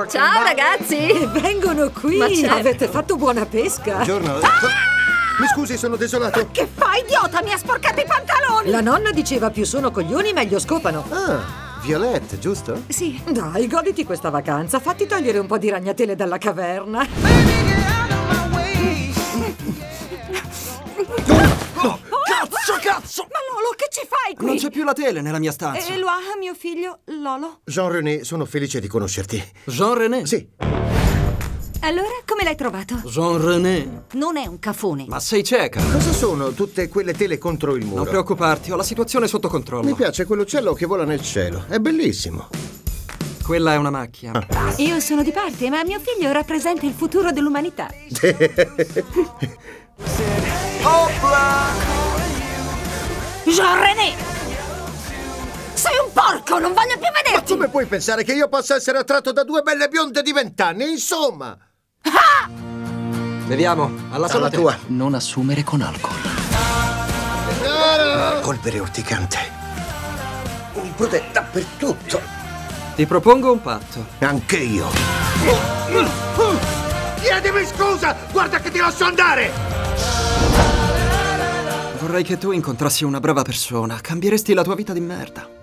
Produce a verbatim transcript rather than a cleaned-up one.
Ciao ragazzi! Vengono qui! Ma certo. Avete fatto buona pesca! Buongiorno. Mi scusi, sono desolato. Che fai, idiota? Mi ha sporcato i pantaloni! La nonna diceva più sono coglioni meglio scopano. Ah, Violette, giusto? Sì. Dai, goditi questa vacanza, fatti togliere un po' di ragnatele dalla caverna. Cazzo, cazzo! Ma Lolo, che ci fai qui? Non c'è più la tele nella mia stanza. E lo ha mio figlio, Lolo. Jean-René, sono felice di conoscerti. Jean-René? Sì. Allora, come l'hai trovato? Jean-René? Non è un cafone. Ma sei cieca? Cosa sono tutte quelle tele contro il muro? Non preoccuparti, ho la situazione sotto controllo. Mi piace quell'uccello che vola nel cielo. È bellissimo. Quella è una macchia. Ah. Io sono di parte, ma mio figlio rappresenta il futuro dell'umanità. Jean-René! Sei un porco, non voglio più Ma vederti! come puoi pensare che io possa essere attratto da due belle bionde di vent'anni? Insomma! Beviamo, alla salute. tua. Non assumere con alcol. Polvere urticante. Mi prude dappertutto. Ti propongo un patto. Anche io. Chiedimi scusa! Guarda che ti lascio andare! Vorrei che tu incontrassi una brava persona. Cambieresti la tua vita di merda.